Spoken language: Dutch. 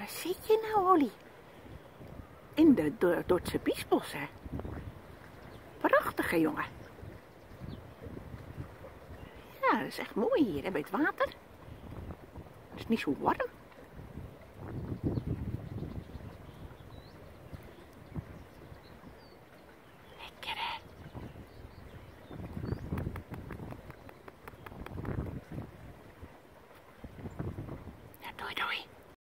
Waar zit je nou, Olly? In de Dordtse Biesbossen. Prachtig, hè, jongen. Ja, dat is echt mooi hier, hè, bij het water. Het is niet zo warm. Lekker, hè? Ja, doei, doei.